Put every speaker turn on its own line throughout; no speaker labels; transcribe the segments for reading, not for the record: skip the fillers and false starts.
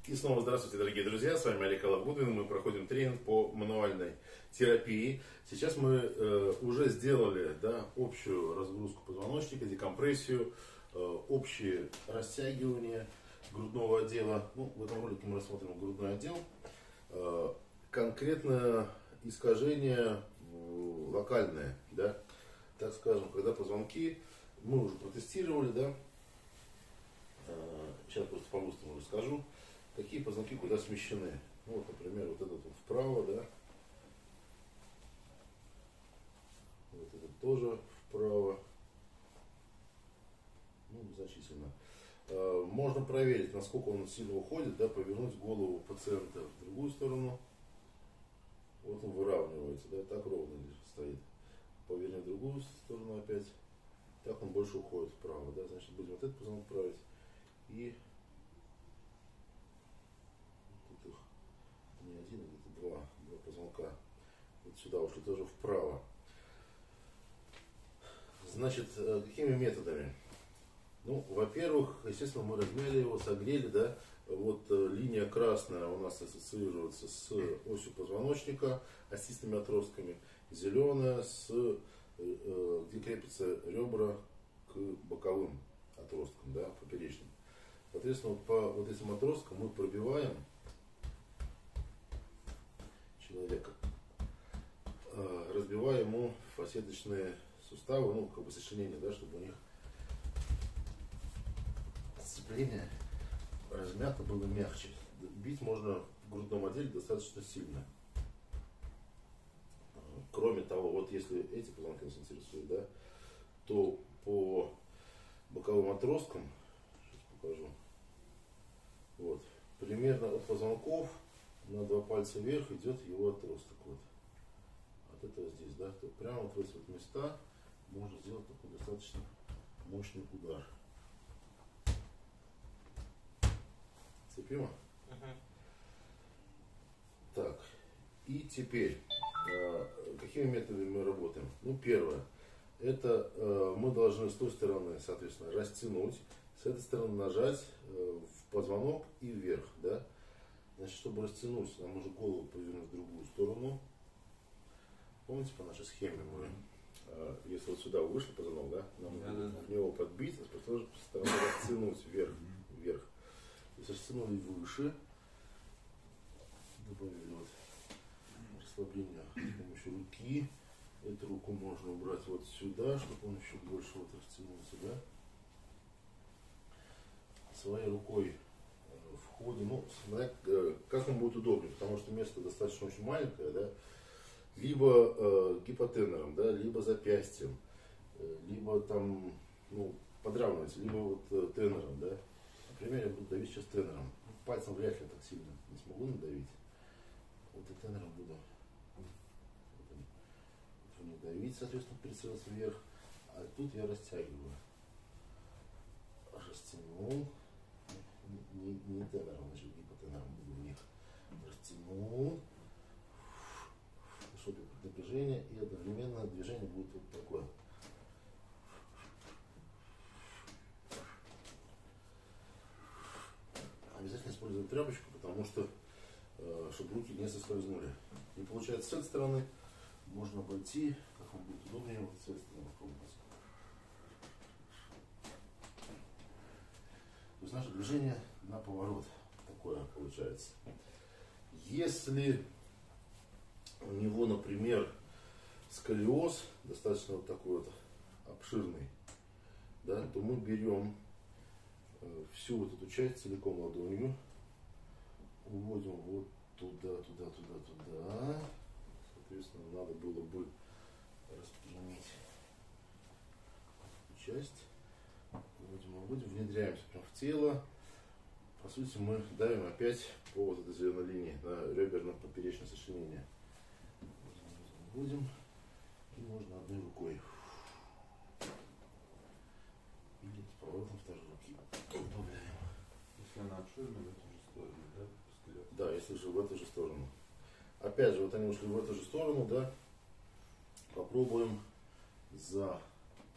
И снова здравствуйте, дорогие друзья, с вами Олег Алабудин, мы проходим тренинг по мануальной терапии. Сейчас мы уже сделали общую разгрузку позвоночника, декомпрессию, общее растягивание грудного отдела. В этом ролике мы рассмотрим грудной отдел. Конкретно искажение локальное, так скажем, когда позвонки, мы уже протестировали, сейчас просто по-быстрому расскажу, какие позвонки куда смещены. Например, вот этот вот вправо, вот этот тоже вправо, значительно. Можно проверить, насколько он сильно уходит, повернуть голову пациента в другую сторону. Вот он выравнивается, так ровно стоит. Поверни в другую сторону опять. Так он больше уходит вправо, значит будем вот этот позвонок править. И тут их не один, а где-то два позвонка. Вот сюда ушли тоже вправо. Значит, какими методами? Во-первых, естественно, мы размяли его, согрели, Вот линия красная у нас ассоциируется с осью позвоночника, остистыми отростками. Зеленая где крепятся ребра к боковым отросткам, поперечным. Соответственно, по вот этим отросткам мы пробиваем человека, разбивая ему фасеточные суставы, сочленения, чтобы у них сцепление размято было мягче. Бить можно в грудном отделе достаточно сильно. Кроме того, вот если эти позвонки нас интересуют, то по боковым отросткам, сейчас покажу, вот, примерно от позвонков на 2 пальца вверх идет его отросток. Вот. От этого здесь, то прямо вот в эти вот места можно сделать такой достаточно мощный удар. Цепимо? Так, и теперь, какими методами мы работаем? Первое, это мы должны с той стороны, соответственно, растянуть, с этой стороны нажать в позвонок и вверх, Значит, чтобы растянуть, нам нужно голову повернуть в другую сторону. Помните, по нашей схеме мы, если вот сюда вышли позвонок, нам нужно в него подбить, а с той стороны растянуть вверх. То есть растянули выше, добавили вот расслабление с помощью руки. Эту руку можно убрать вот сюда, чтобы он еще больше вот растянулся, Своей рукой входим, смотря как вам будет удобнее, потому что место достаточно очень маленькое, либо гипотенером, либо запястьем, либо там, подравнивать, либо вот тенером, Например, я буду давить сейчас тенером. Пальцем вряд ли так сильно не смогу надавить. Вот и тенером буду не давить, соответственно, прицелиться вверх. А тут я растягиваю. Растянул. Не тенером, значит гипотенером буду в них. Растянул. Чтобы напряжение, и одновременно движение будет вот такое. Обязательно использовать тряпочку, потому что, чтобы руки не соскользнули. Не получается с этой стороны, можно обойти, как вам будет удобнее, вот с этой стороны попробовать. То есть наше движение на поворот такое получается. Если у него, например, сколиоз, достаточно вот такой вот обширный, то мы берем всю вот эту часть целиком ладонью, уводим вот туда. Соответственно, надо было бы распрямить эту часть. Уводим, внедряемся прям в тело. По сути, мы давим опять по вот этой зеленой линии на реберно-поперечное сочленение. Уводим, и можно одной рукой. Или с поворотом второй руки. Добавляем.
Если она обширная, в эту же сторону,
Да, если же в эту же сторону. Опять же, вот они ушли в эту же сторону, Попробуем за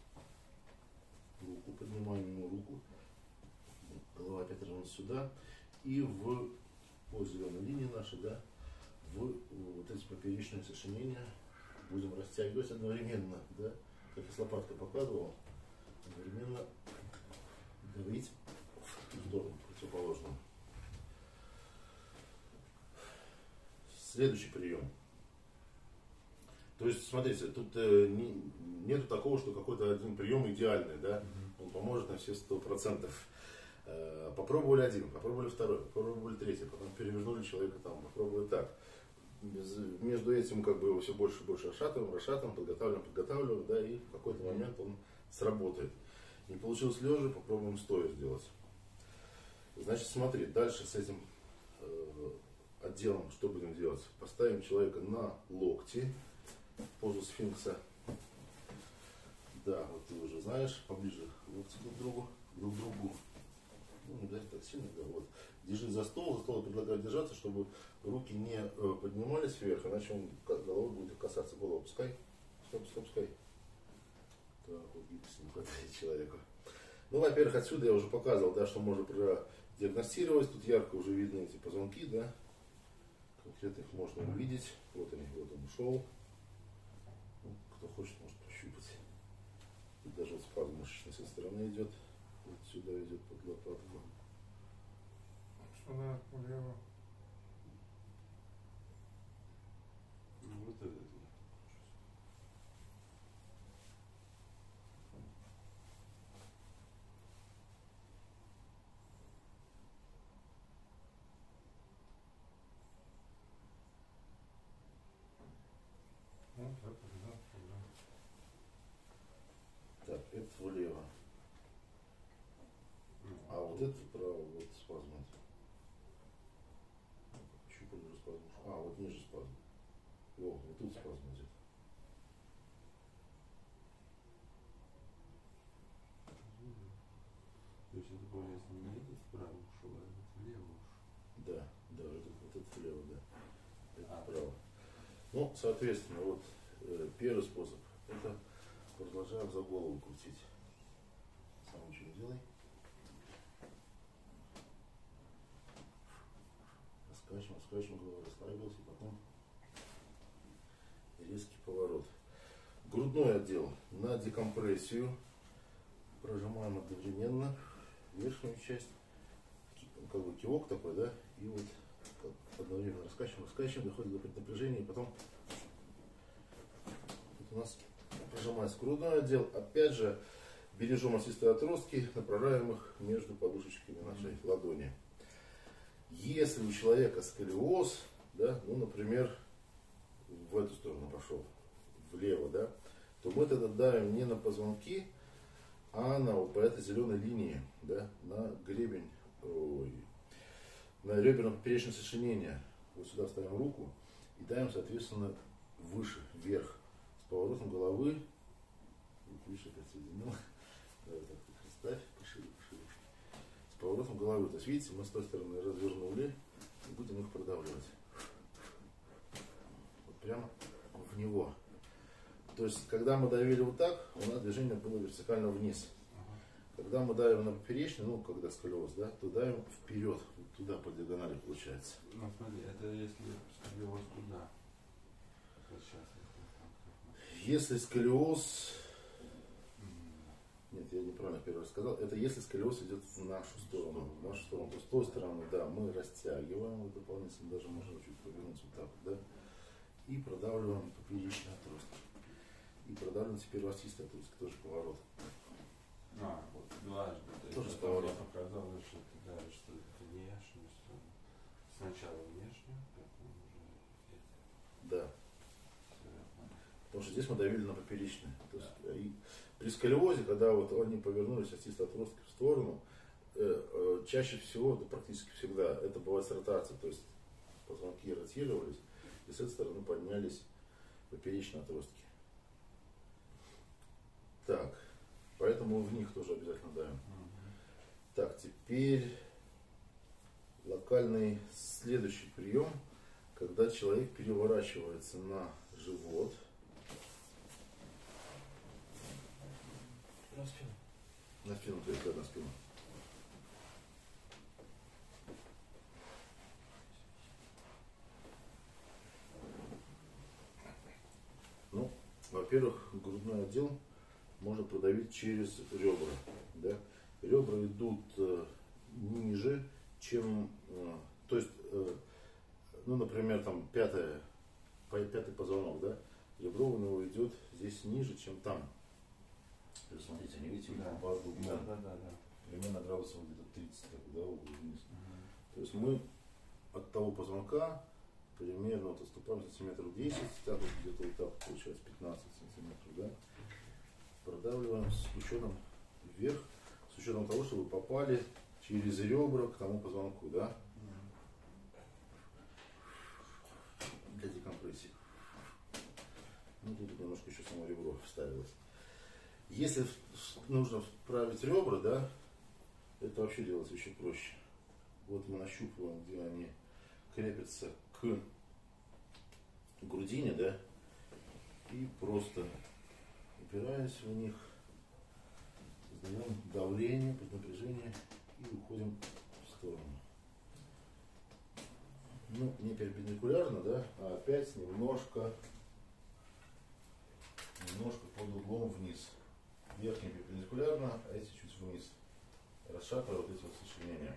руку, поднимаем ему руку. Голова опять ровно сюда. и по зеленой линии нашей, да, вот эти поперечные сочинения будем растягивать одновременно, да, как я с лопаткой показывал, одновременно давить в сторону противоположную. Следующий прием. То есть, смотрите, тут нету такого, что какой-то один прием идеальный, да, он поможет на все 100%. Попробовали один, попробовали второй, попробовали третий, потом перевернули человека там, попробовали так. Между этим как бы его все больше и больше расшатываем, подготавливаем, да, и в какой-то момент он сработает. Не получилось лежа, попробуем стоя сделать. Значит, смотри, дальше с этим отделом что будем делать? Поставим человека на локти, в позу сфинкса. Да, вот ты уже знаешь, поближе локти друг к другу. Ну, не даже так сильно, да, вот. Держи за стол я предлагаю держаться, чтобы руки не поднимались вверх, иначе он головой будет касаться. Голову опускай. Пускай. Так, вот гибкости не хватает человеку. Ну, во-первых, отсюда я уже показывал, да, что можно продиагностировать. Тут ярко уже видны эти позвонки, да. Конкретно их можно увидеть. Вот он ушел. Ну, кто хочет, может пощупать. Тут даже вот спазм мышечный с этой стороны идет. Вот сюда идет под лопатку.
Сюда, влево.
Ну, вот это.
Вот это, да.
Так, это влево. А вот это вправо, вот спазм. Чуть ниже спазм. Вот ниже спазм. Вот тут спазм идет.
То есть это болезнь не этот справа ушел, а этот влево ушел.
Да, вот это влево, да. Это вправо. Ну, соответственно, вот первый способ. Это продолжаем за голову крутить. Сам ничего не делай. Раскачиваем, голова расслабилась, и потом резкий поворот. Грудной отдел на декомпрессию. Прожимаем одновременно верхнюю часть. Как бы кивок такой, да, и вот одновременно раскачиваем, доходит до преднапряжения, и потом вот у нас прожимается грудной отдел. Опять же, бережем осистые отростки, направляем их между подушечками нашей ладони. Если у человека сколиоз, да, ну, например, в эту сторону пошел, влево, да, то мы тогда давим не на позвонки, а на вот по этой зеленой линии, да, на гребень, на реберно-поперечное сочинение. Вот сюда ставим руку и давим, соответственно, выше, вверх, с поворотом головы. Выше опять соединил. Давай так, ставь, пошире. С поворотом головы. То есть, видите, мы с той стороны развернули и будем их продавливать. Вот прямо в него. То есть, когда мы давили вот так, у нас движение было вертикально вниз. Когда мы давим на поперечный, ну, когда сколиоз, да, то давим вперед, вот туда по диагонали получается.
Ну, смотри, это если сколиоз туда. Вот сейчас.
Если сколиоз... Нет, я неправильно первый раз сказал. Это если сколиоз идет в нашу сторону. То есть, с той стороны, да, мы растягиваем вот дополнительно, даже можно чуть повернуться вот так вот, да. И продавливаем поперечный отросток. И продавливаем теперь осистый отросток, тоже поворот.
Вот дважды.
Тоже с поворотом.
Оказалось, что ты давишь, что это внешнюю сторону. Сначала внешнюю, потом уже
Да. Потому что здесь мы давили на поперечный. То есть, и при сколиозе, когда вот они повернулись остистые отростки в сторону, чаще всего, да, практически всегда, это бывает с ротацией. То есть позвонки ротировались, и с этой стороны поднялись поперечные отростки. Так, поэтому в них тоже обязательно давим. Так, теперь локальный следующий прием, когда человек переворачивается на живот. На спину, то есть, да, на спину. во-первых, грудной отдел можно продавить через ребра. Да? Ребра идут ниже, чем, то есть, ну, например, там пятый позвонок, да, ребро у него идет здесь ниже, чем там. То есть, смотрите, они видите,
Да.
по углу.
Да.
Примерно градусов где-то 30, да, угол вниз. То есть мы от того позвонка примерно вот отступаем сантиметров 10, так вот где-то вот так получается 15 сантиметров, да. Продавливаем с учетом вверх, с учетом того, чтобы вы попали через ребра к тому позвонку, да. Для декомпрессии. Ну, тут немножко еще само ребро вставилось. Если нужно вправить ребра, да, это вообще делается еще проще. Вот мы нащупываем, где они крепятся к грудине, да, и просто упираясь в них, создаем давление, напряжение и уходим в сторону. Ну, не перпендикулярно, да, а опять немножко под углом вниз. Верхний перпендикулярно, а эти чуть вниз. Расшатывая вот эти вот сочленения.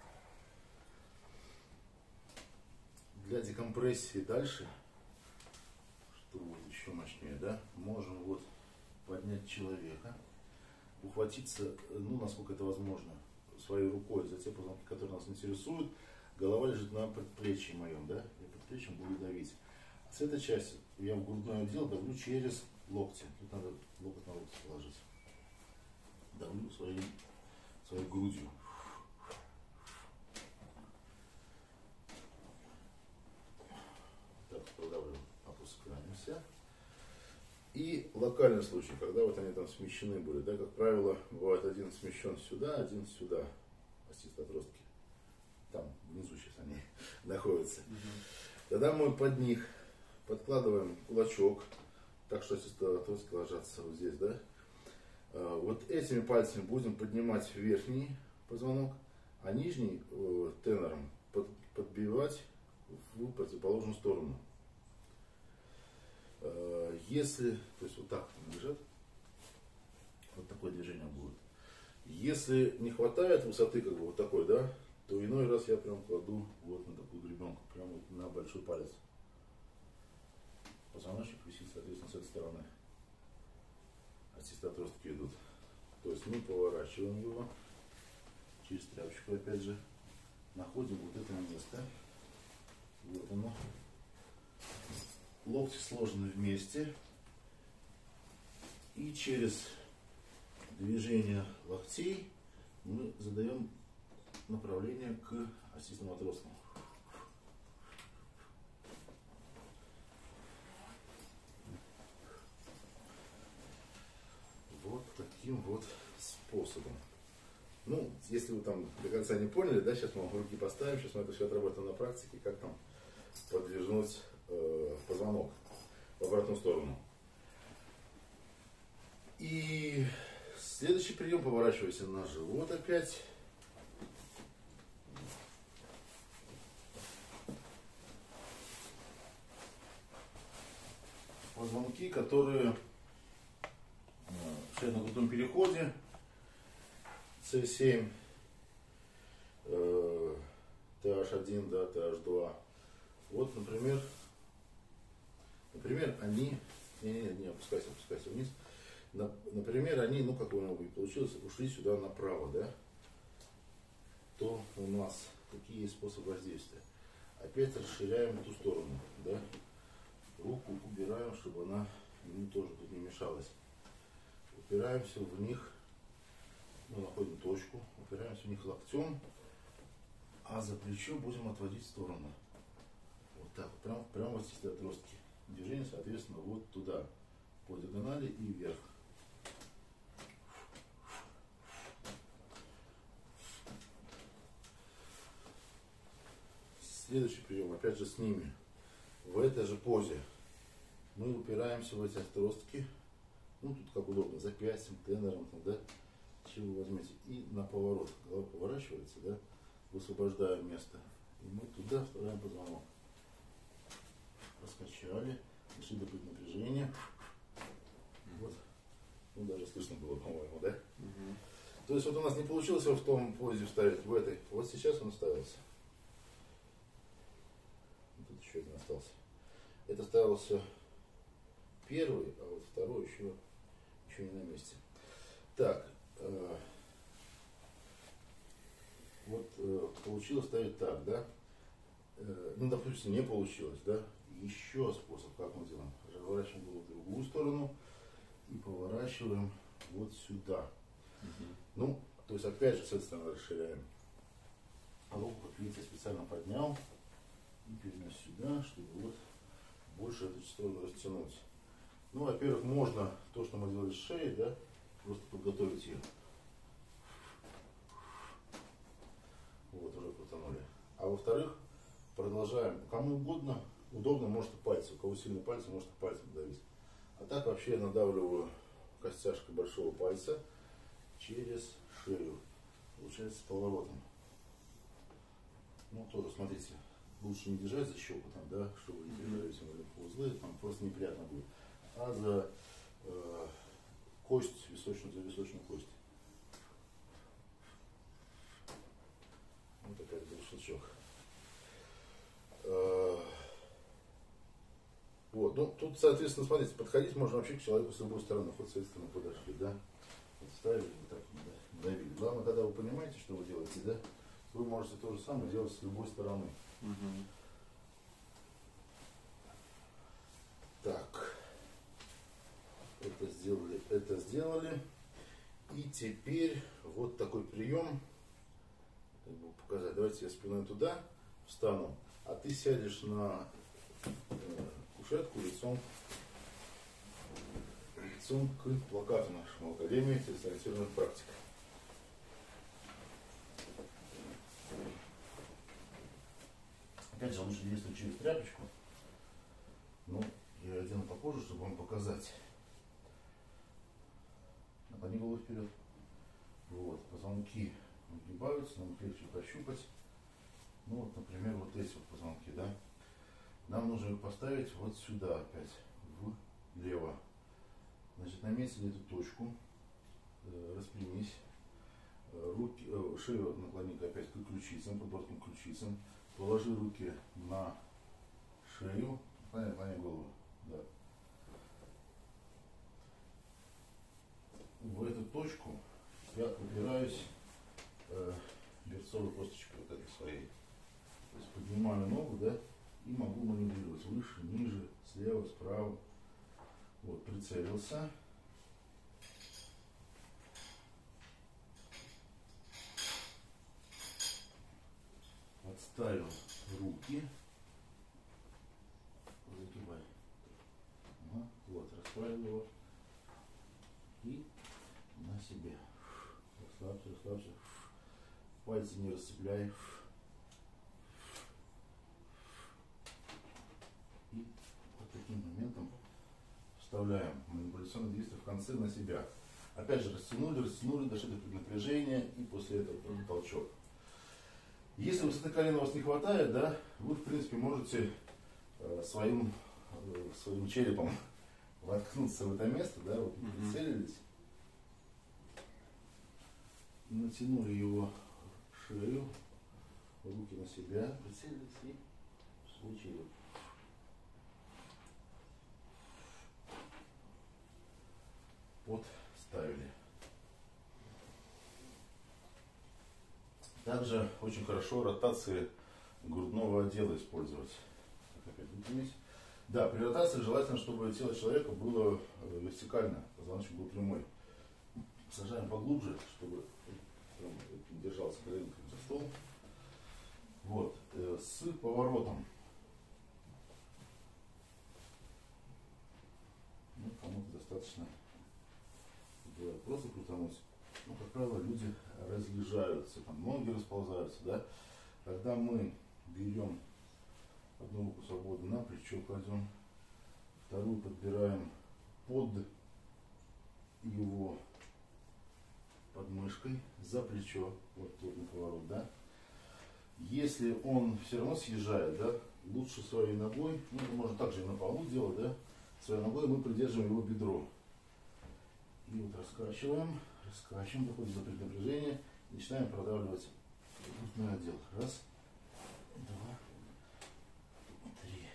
Для декомпрессии дальше, чтобы вот еще мощнее, да, можем вот поднять человека, ухватиться, ну, насколько это возможно, своей рукой за те позвонки, которые нас интересуют. Голова лежит на предплечье моем, да, я предплечьем буду давить. А с этой части я в грудной отдел давлю через локти. Тут надо локоть на локоть положить. Давлю своей грудью. Так, продавливаем, опускаемся. И локальный случай, когда вот они там смещены были, да, как правило, бывает один смещен сюда, один сюда, остеотростки. Там внизу сейчас они находятся. Тогда мы под них подкладываем кулачок, так что остеотростки ложатся вот здесь, да. Вот этими пальцами будем поднимать верхний позвонок, а нижний тенором подбивать в противоположную сторону. Если, то есть вот так лежат, вот такое движение будет. Если не хватает высоты, как бы вот такой, да, то иной раз я прям кладу вот на такую гребенку, прямо вот на большой палец. Позвоночник висит, соответственно, с этой стороны. Остеотростки идут. То есть мы поворачиваем его через тряпочку, опять же, находим вот это место. Вот оно. Локти сложены вместе. И через движение локтей мы задаем направление к остистым отросткам. Вот таким вот способом. Ну, если вы там до конца не поняли, да, сейчас мы руки поставим, сейчас мы это все отработаем на практике, как там подвижнуть позвонок в обратную сторону. И следующий прием, поворачивайся на живот опять. Позвонки, которые в шейно-грудном переходе С7, TH1, да, TH2. Вот, например, они, не опускайся вниз. Например, они, ну как у него получилось, ушли сюда направо, да, то у нас какие есть способы воздействия. Опять расширяем ту сторону, да, руку убираем, чтобы она ему тоже тут не мешалась. Упираемся в них, ну, находим точку, упираемся в них локтем, а за плечо будем отводить в сторону. Вот так, прям вот эти отростки. Движение, соответственно, вот туда, по диагонали и вверх. Следующий прием, опять же с ними. В этой же позе мы упираемся в эти отростки, ну тут как удобно, запястьем, тенором, да, чего вы возьмете, и на поворот. Голова поворачивается, да, высвобождаем место, и мы туда вставляем позвонок. Раскачали, нашли добыть напряжение, То есть вот у нас не получилось его в том позе вставить, в этой. Вот сейчас он вставился. Тут еще один остался. Это ставился первый, а вот второй еще не на месте. Так, вот получилось ставить так, да? Ну, допустим, не получилось, да? Еще способ, как мы делаем. Разворачиваем голову в другую сторону и поворачиваем вот сюда. Ну, то есть опять же с этой стороны расширяем. А руку, как видите, я специально поднял и перенес сюда, чтобы вот больше эту сторону растянуть. Ну, во-первых, можно то, что мы делали с шеей, да, просто подготовить ее. Вот, уже потянули. А во-вторых, продолжаем. Кому угодно, удобно, может и пальцы. У кого сильные пальцы, может и пальцем давить. А так вообще я надавливаю костяшкой большого пальца через шею. Получается с поворотом. Ну, тоже, смотрите, лучше не держать за щеку, там, да, чтобы не держались узлы, там просто неприятно будет. А за кость височную, за височную кость. Вот опять был щелчок. Вот, ну тут, соответственно, смотрите, подходить можно вообще к человеку с любой стороны, хоть с этой стороны подошли, да. Вот ставили, вот так давили. Главное, когда вы понимаете, что вы делаете, да, вы можете то же самое делать с любой стороны. Так, это сделали. И теперь вот такой прием, как бы показать. Давайте я спиной туда встану, а ты сядешь на кушетку лицом к плакату нашему Академии телесно-ориентированных практик. Опять же, лучше действовать через тряпочку. Ну, я одену попозже, чтобы вам показать. Наклони голову вперед. Вот, позвонки выгибаются, нам их легче пощупать. Ну вот, например, вот эти вот позвонки, да. Нам нужно их поставить вот сюда опять, влево. Значит, наметили эту точку, распрямись, руки, шею наклони опять к ключицам, подбородком к ключицам. Положи руки на шею, наклоняй голову, да. В эту точку я упираюсь берцовой косточкой вот этой своей. То есть поднимаю ногу, да, и могу маневрировать выше, ниже, слева, справа. Вот, прицелился. Отставил руки. Загибай. Ага, вот, расправил его. И на себе. Расслабься, расслабься. Пальцы не расцепляй. И вот таким моментом вставляем манипуляционное действие в конце на себя. Опять же, растянули, дошли до напряжения и после этого толчок. Если высоты колена у вас не хватает, да, вы в принципе можете своим черепом воткнуться в это место, да, вот прицелились, натянули его шею, руки на себя, прицелились и в свой череп. Подставили. Также очень хорошо ротации грудного отдела использовать. Так, опять выпрямись. Да, при ротации желательно, чтобы тело человека было вертикально, позвоночник был прямой. Сажаем поглубже, чтобы держался коленками за стол. Вот, с поворотом. Ну, кому-то достаточно бывает просто крутануть. Ну, как правило, люди разъезжаются, там, ноги расползаются, да. Когда мы берем одну руку свободно на плечо кладем, вторую подбираем под его подмышкой, за плечо, вот тут на поворот, да. Если он все равно съезжает, да, лучше своей ногой, ну, можно также и на полу делать, да, своей ногой мы придерживаем его бедро. И вот раскачиваем, Раскачиваем, доходим до преднапряжения. И начинаем продавливать грудной отдел. Раз, два, три.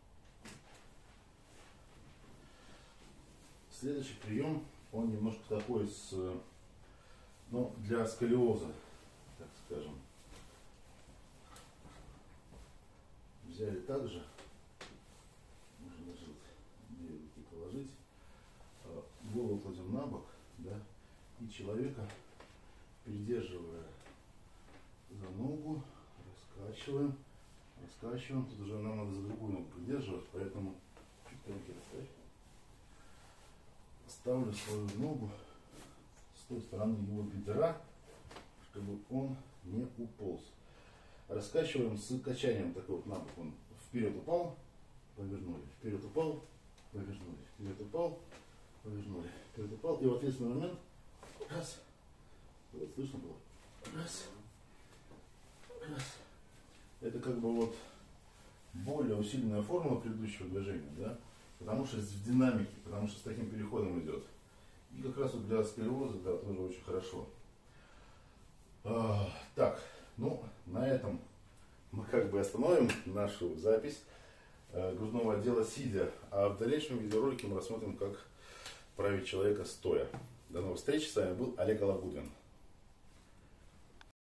Следующий прием, он немножко такой для сколиоза, так скажем. Взяли также, можно даже две руки положить, голову кладем на бок, да, и человека, придерживая за ногу, раскачиваем. Тут уже нам надо за другую ногу придерживать, поэтому чуть руки расставь. Ставлю свою ногу с той стороны его бедра, чтобы он не уполз. Раскачиваем с качанием такой вот на бок. Он вперед упал, повернули, вперед упал, повернули, вперед упал, повернули, вперед упал. И в ответственный момент раз. Вот слышно было? Раз. Раз. Это как бы вот более усиленная формула предыдущего движения, да? Потому что в динамике, потому что с таким переходом идет. И как раз вот для сколиоза, да, тоже очень хорошо. Так, ну, на этом мы как бы остановим нашу запись грудного отдела сидя. А в дальнейшем видеоролике мы рассмотрим, как править человека стоя. До новых встреч. С вами был Олег Алабудин.